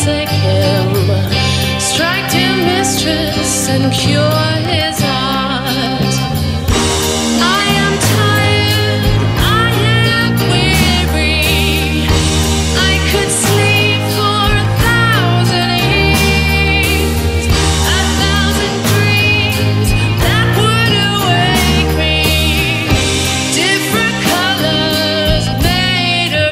forsake him. Strike dear mistress and cure his heart. I am tired, I am weary. I could sleep for 1,000 years, 1,000 dreams that would awake me. Different colors made of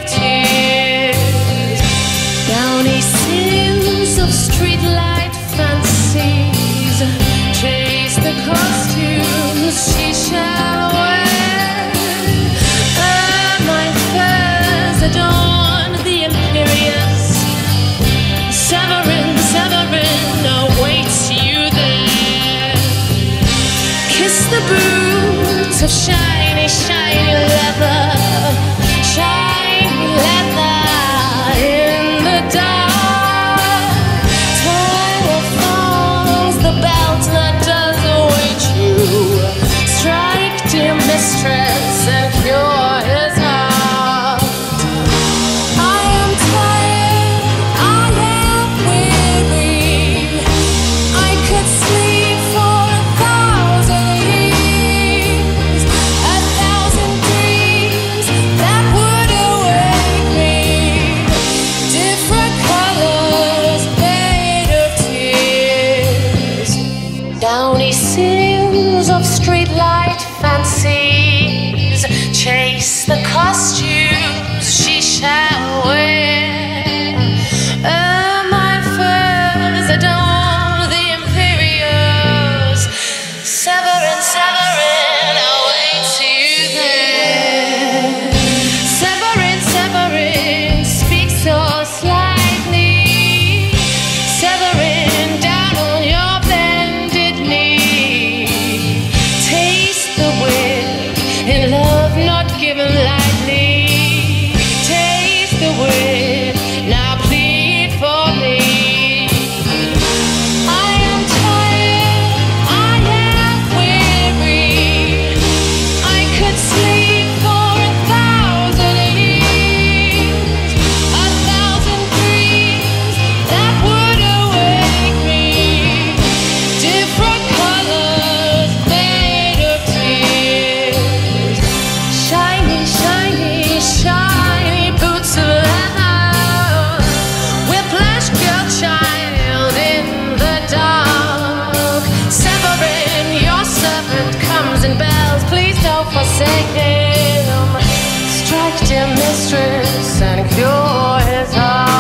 tears. Downy sins of streetlight fancies chase the costumes she shall wear. Ermine furs adorn the imperious. Severin, Severin awaits you there. Kiss the boots of shiny, shiny leather. Shiny leather in the dark. Tie the thongs, the belt that does await you. Strike dear mistress and cure his heart. I am tired, I am weary. I could sleep for 1,000 years, 1,000 dreams that would awake me. Different colors made of tears. Downy sins of streetlight fancies chase the costumes she shall wear. Ermine furs adorn the imperious. Severin, Severin awaits you there. Severin, Severin speaks so slightly. Severin, down on your bended knee. Taste the wind in love not given lightly. Taste the wind, now plead for me. I am tired, I am weary. I could sleep for 1,000 years, 1,000 dreams that would awake me. Different colors made of tears. Shiny, shiny, shiny boots of leather. Whiplash girl child in the dark. Severin, your servant comes in bells. Please don't forsake him. Strike dear mistress and cure his heart.